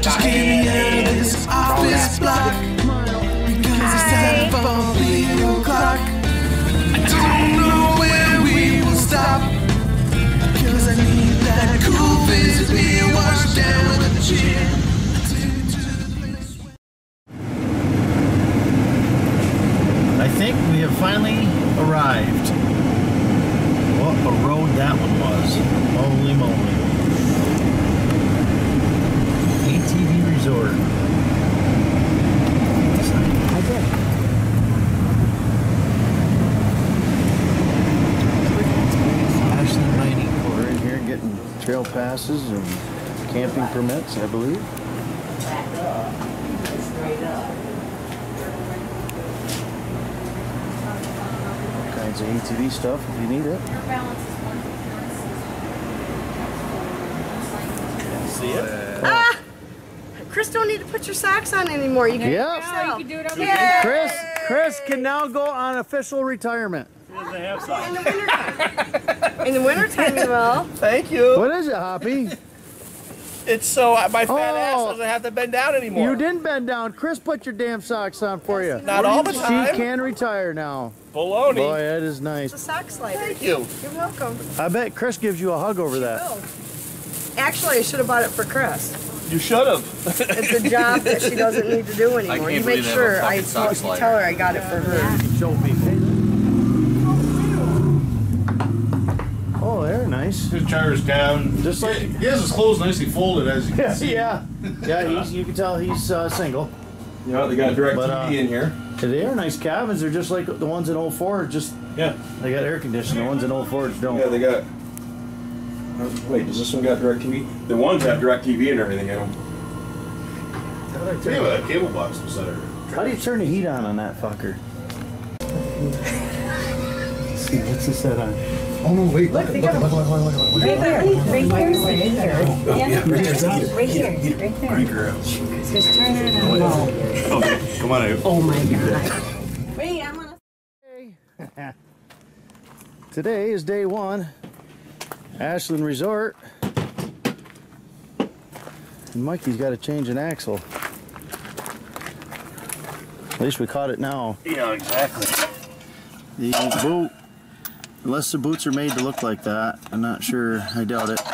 Just get me out of this office block, because it's time for bingo clock. I don't know where we will stop, because I need that cool visit being washed down with a chin. I think we have finally arrived. What a road that one was. Holy moly. ATV Resort. I bet. Ashland Mining. We're in here getting trail passes and camping permits, I believe. Kinds of ATV stuff if you need it. See it? Ah! Chris don't need to put your socks on anymore. You can Yep. do it yourself. You can do it over Yeah. Chris can now go on official retirement. In the wintertime. In the wintertime, you will. Thank you. What is it, Hoppy? It's so my fat ass doesn't have to bend down anymore. You didn't bend down. Chris put your damn socks on for you. Not all the time. She can retire now. Baloney. Boy, that is nice. It's a sock slider. Thank you. You're welcome. I bet Chris gives you a hug over that. Oh. Actually, I should have bought it for Chris. You should have. It's a job that she doesn't need to do anymore. You make sure I tell her I got it for her. Show people. Oh, they're nice. His chair's down. Just like he has his clothes nicely folded, as you can see. Yeah. You can tell he's single. You know, they got direct TV in here. They are nice cabins. They're just like the ones in 04. Just Yeah. They got air conditioning. The ones in 04 don't. Yeah, they got. Wait, does this one got direct TV? The ones have direct TV and everything in them. They have a cable box beside her. How do you turn the heat on that fucker? Let's see, what's this set on? Oh no, wait. Look, they got look. Right there. Right here. Crank her out. Just turn it on low. Okay, come on out. Oh my God. Wait, I'm gonna... Today is day one. Ashland Resort. And Mikey's got to change an axle. At least we caught it now. Yeah, exactly. The boot, unless the boots are made to look like that, I'm not sure. I doubt it.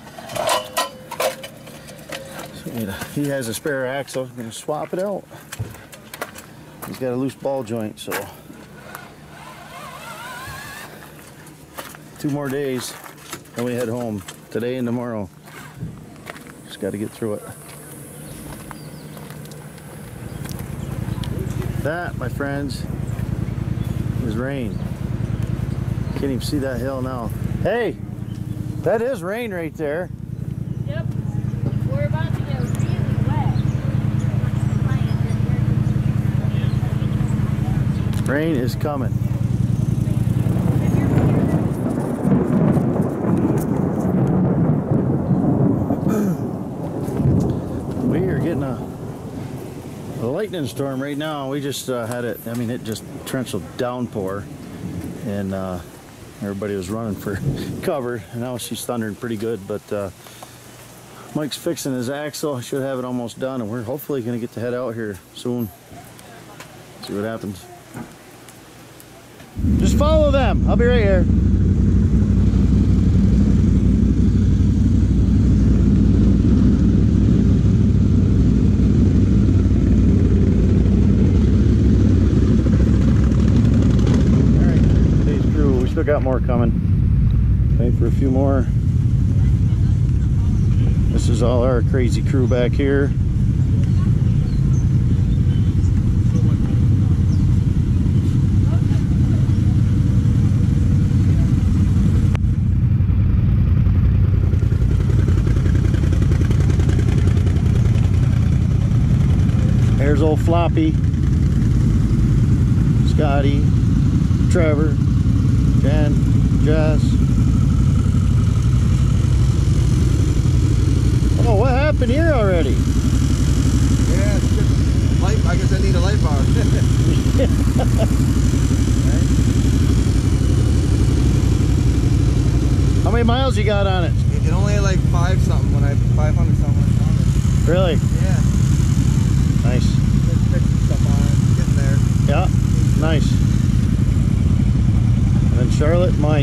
So he has a spare axle. I'm going to swap it out. He's got a loose ball joint, so 2 more days. Then we head home today and tomorrow. Just got to get through it. That, my friends, is rain. Can't even see that hill now. Hey, that is rain right there. Yep. We're about to get really wet. Rain is coming. We are getting a lightning storm right now. We just had it, I mean, it just torrential downpour, and everybody was running for cover. And now she's thundering pretty good, but Mike's fixing his axle. Should have it almost done, and we're hopefully going to get to head out here soon. See what happens. Just follow them. I'll be right here. Still got more coming. Wait for a few more. This is all our crazy crew back here. There's old Floppy, Scotty, Trevor, Jen, Jess. Oh, what happened here already? Yeah, it's just light. I guess I need a light bar. How many miles you got on it? It only had like 500 something when I found it. Really? Yeah. Nice. Been fixing stuff on it. Getting there. Yeah, nice. And then Charlotte, Mike.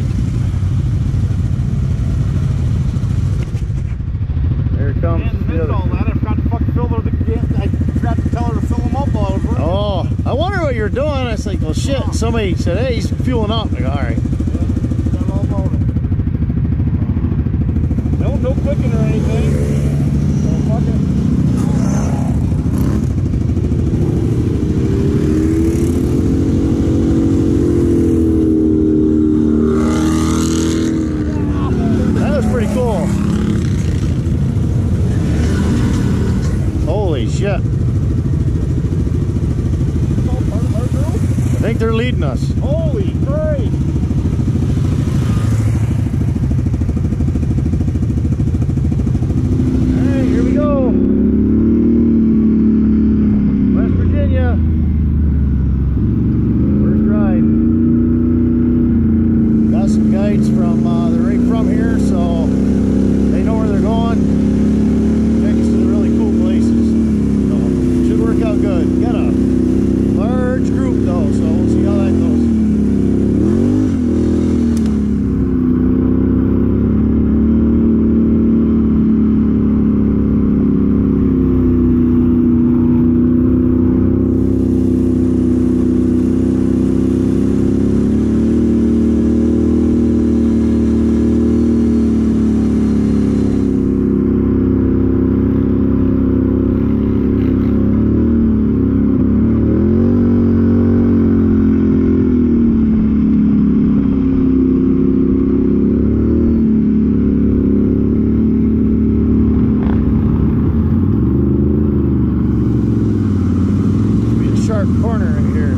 There it comes. Man, in the midst of all that, I forgot to fucking fill the gas. I forgot to tell her to fill them up while I was running. Oh, I wonder what you're doing. I was like, well, shit. Somebody said, hey, he's fueling up. Like, all right. Done all about it. No clicking or anything. So fuck it. That was pretty cool. Holy shit. I think they're leading us. Holy Christ! Alright, here we go. West Virginia. First ride. Got some guides from, they're right from here, so they know where they're going. Take us to the really cool places. So, should work out good. Got a large group though, so we'll see how that goes. Corner right here.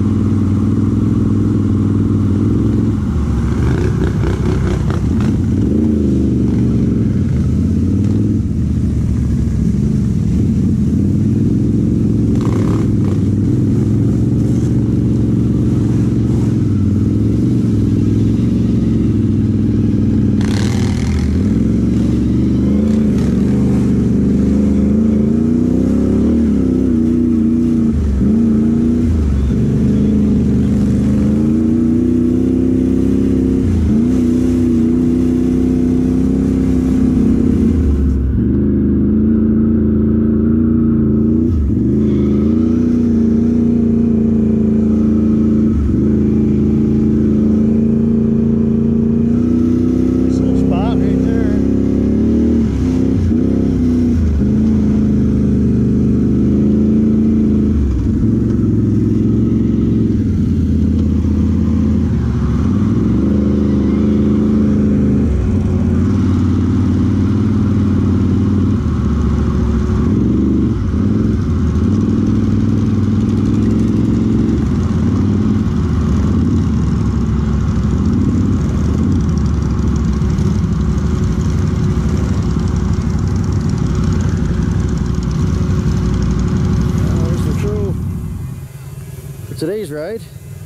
Today's ride.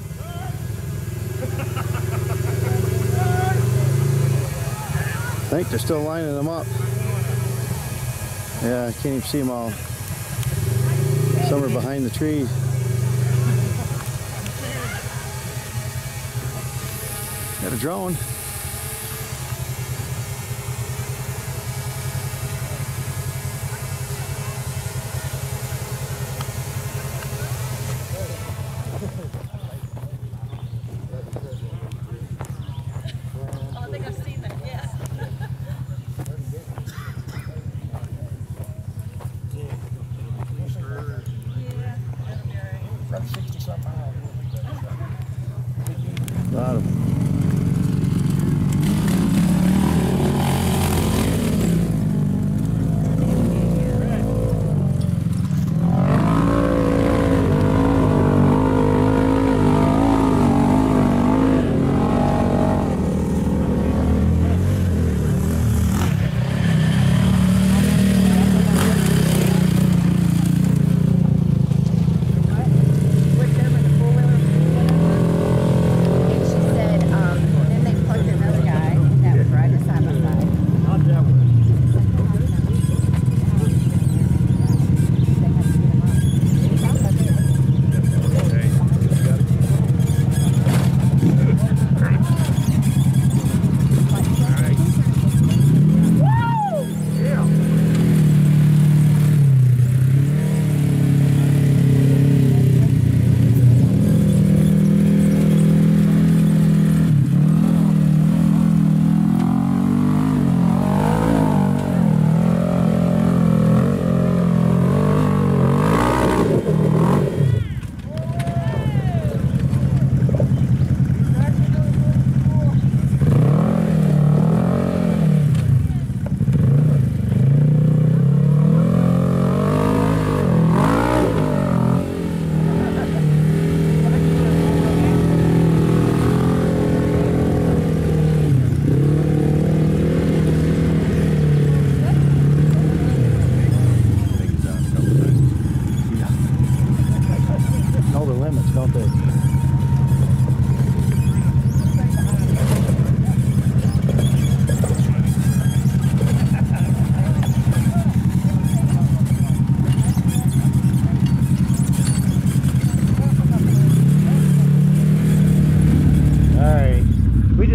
I think they're still lining them up. Yeah, I can't even see them all. Some are behind the tree. Got a drone. Got him. She said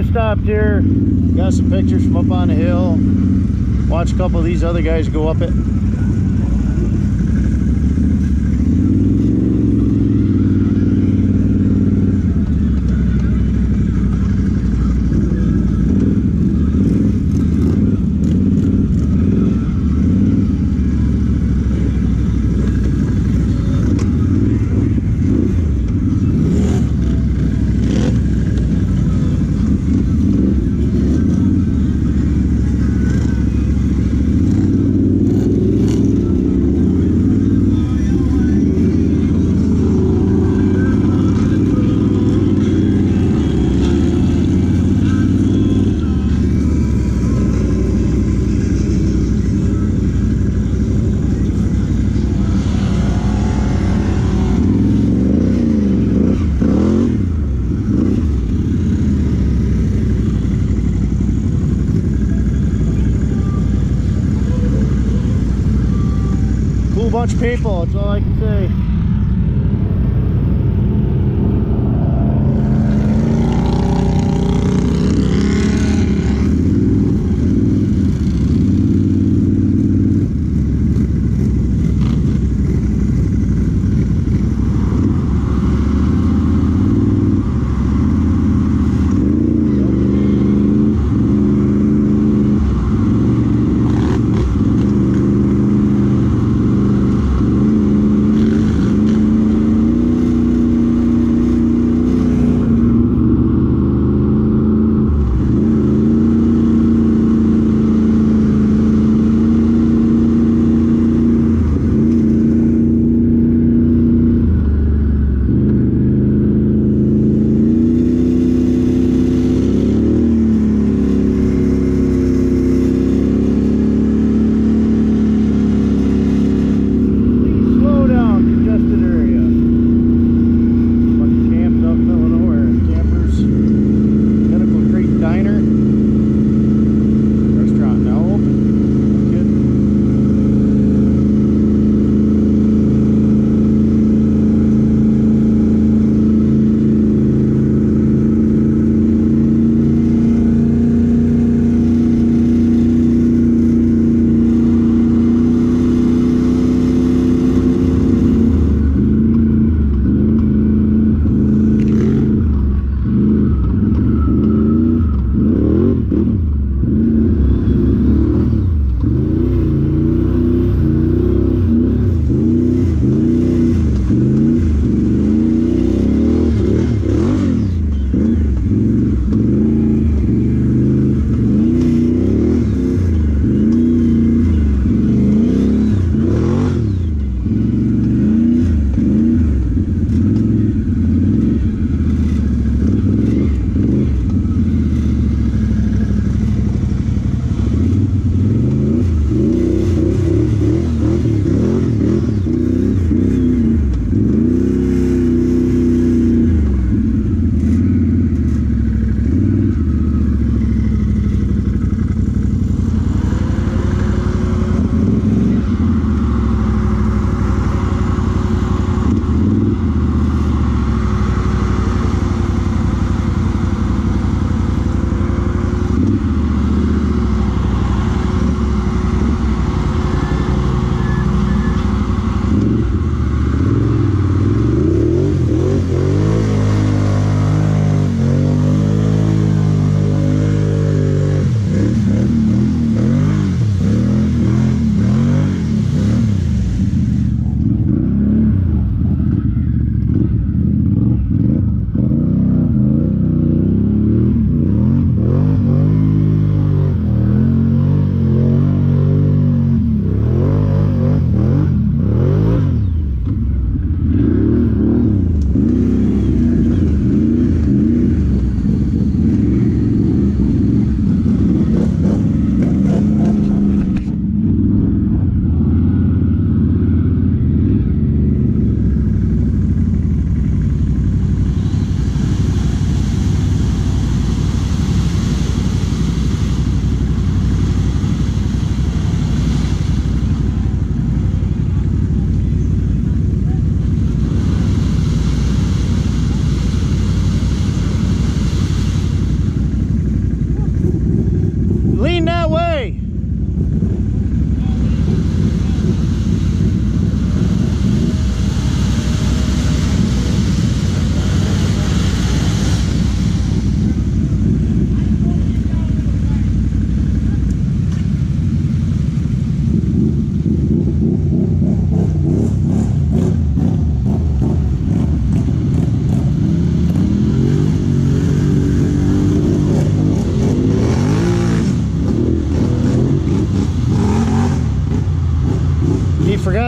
stopped here, got some pictures from up on the hill, watch a couple of these other guys go up it. Bunch of people, that's all I can say.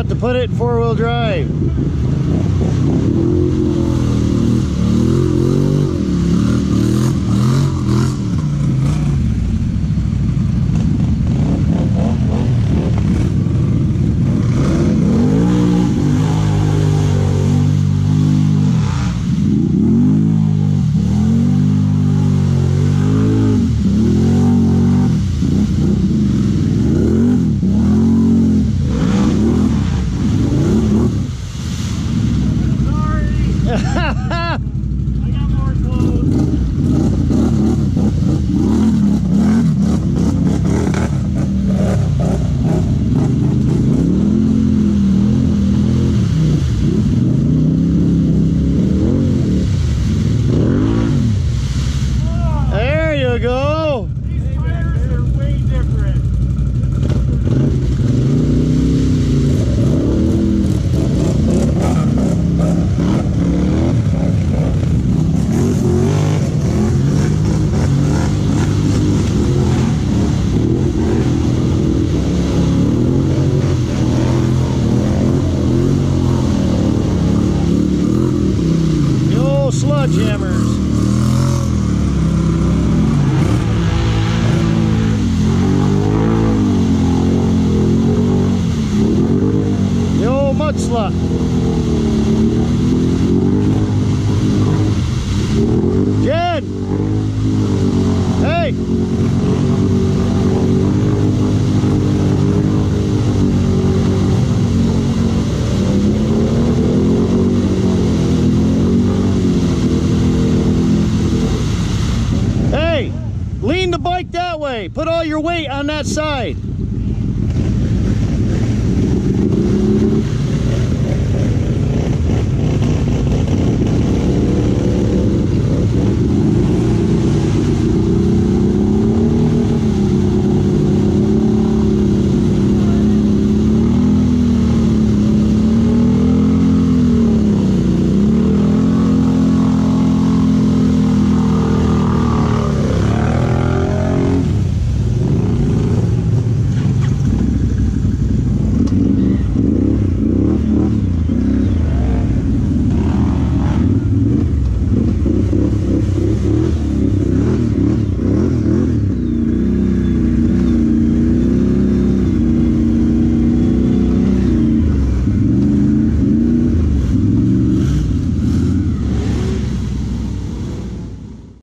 forgot to put it in four-wheel drive. Sledgehammers. The old mud slut. Jed! Hey! Lean the bike that way. Put all your weight on that side.